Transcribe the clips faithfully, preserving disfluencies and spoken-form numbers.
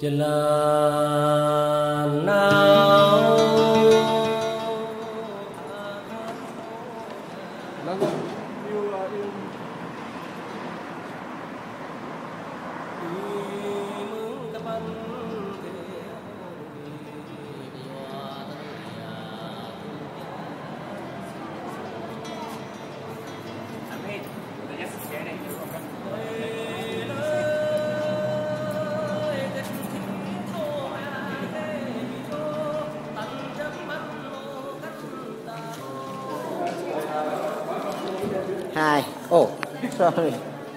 Hi. Oh, sorry.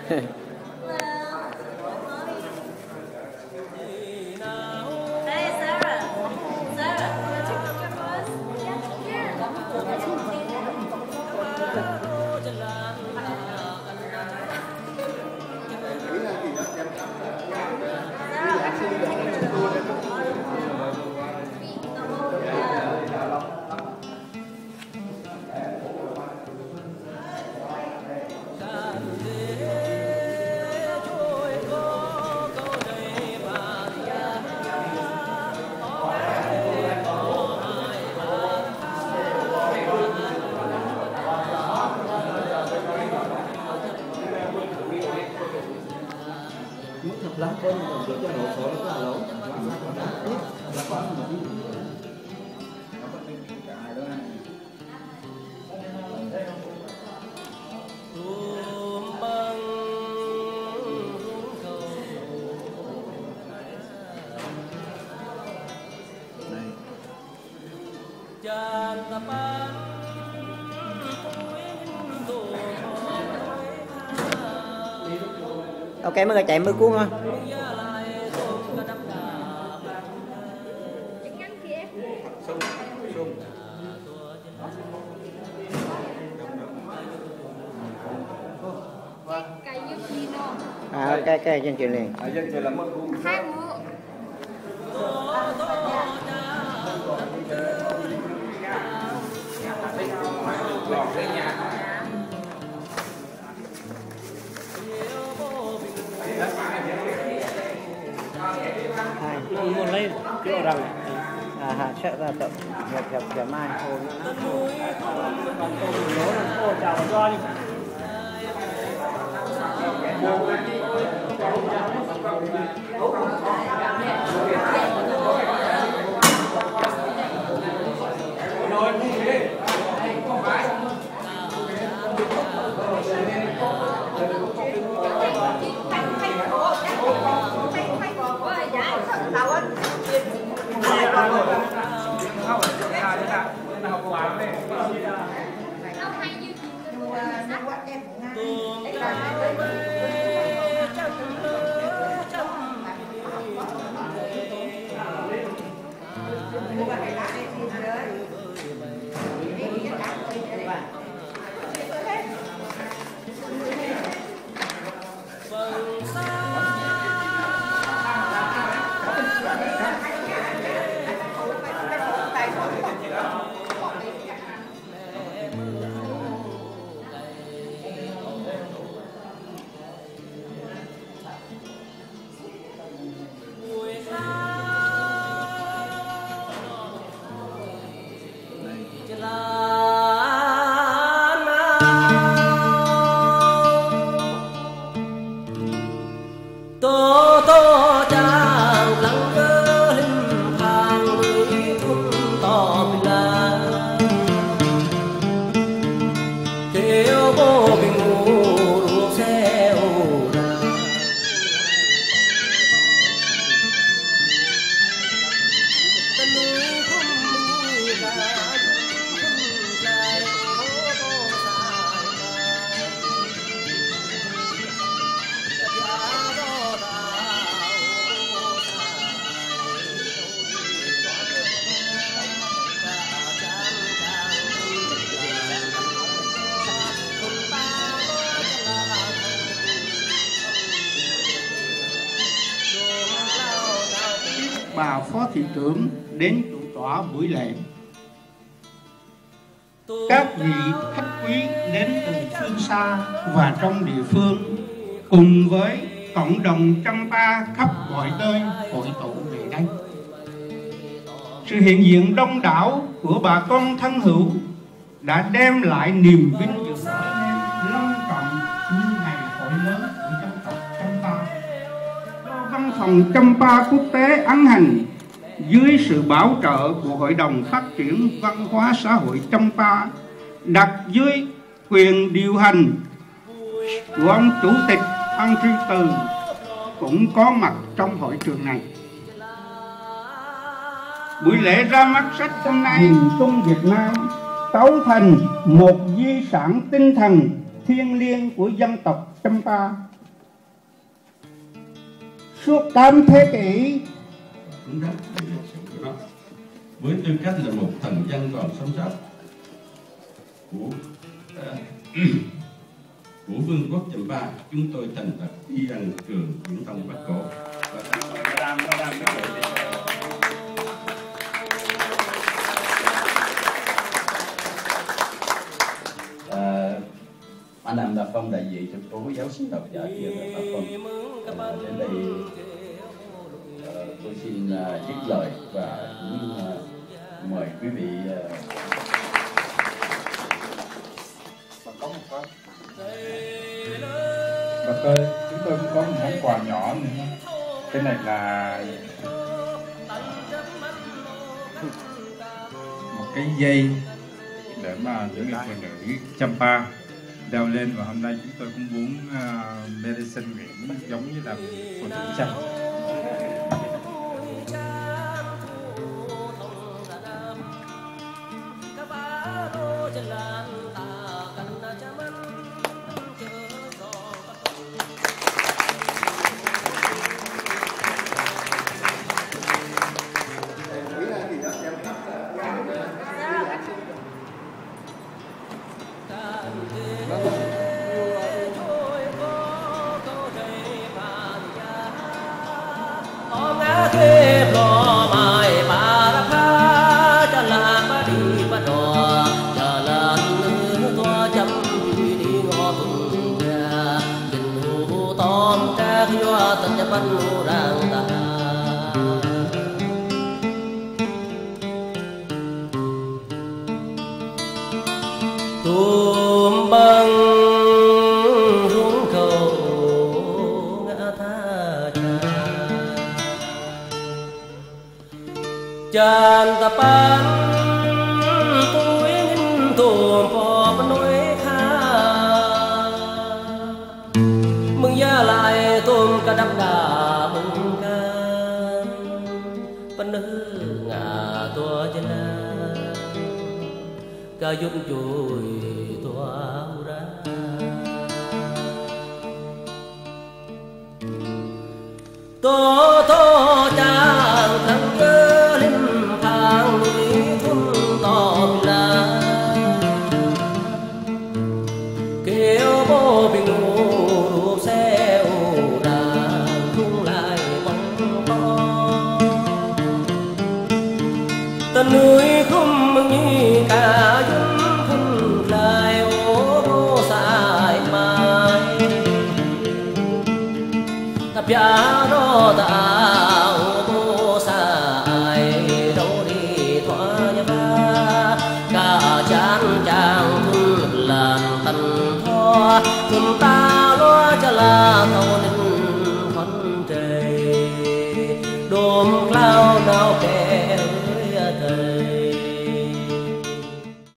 Ok, mấy người chạy mưa cuốn không? À, ok, ok, dân truyền liền. Hai mũ. Một lấy chỗ rằng À, hả, sợ ra tập nhập nhập giờ mai thôi. ô chào cho đi. Bà phó thị trưởng đến chủ tọa buổi lễ. Các vị khách quý đến từ phương xa và trong địa phương cùng với cộng đồng Champa khắp mọi nơi hội tụ về đây. Sự hiện diện đông đảo của bà con thân hữu đã đem lại niềm vinh dự long trọng như ngày hội lớn của dân tộc Champa. Văn phòng Champa quốc tế ấn hành dưới sự bảo trợ của Hội đồng Phát triển Văn hóa Xã hội Champa, đặt dưới quyền điều hành của ông Chủ tịch An Tri Từ cũng có mặt trong hội trường này. Buổi lễ ra mắt sách hôm nay, Nhìn Tung Việt Nam tấu thành một di sản tinh thần thiêng liêng của dân tộc Champa. Suốt tám thế kỷ, với tư cách là một thần dân còn sống sót của uh, của Vương quốc Champa, chúng tôi thành thật tri ân trường Viễn Thông Bắc Cổ. Anh em đã Phong đại diện cho cố giáo sĩ độc giả kia là Pháp Phong. À, đến đây à, tôi xin à, dứt lời và cũng à, mời quý vị à... có một có và tôi chúng tôi cũng có một món quà nhỏ nữa. Cái này là một cái dây để mà những người phụ nữ Champa đeo lên, và hôm nay chúng tôi cũng muốn uh, medicine Nguyễn giống như là phụ nữ Chăm. Tùm băng rung cầu ngã tha chan ta pan tôi nhìn tùm phò nỗi kha mừng gia lại tùm cả đắp đà mừng ca pan nữ ngà tua chân ca dục chùi tua ra tô tô chàng thằng nhớ linh thang núi thun to là kêu bố bình ngủ đuốc xe ù đàn thung lại bóng to tân núi không mừng như cả dân thân lại ô bố sai mai tập giá nó tạo bố sai đâu đi thoa nhà ba cả chán chàng thân làm tần thoa thân ta lo cho là thâu ninh phân trời đồm lao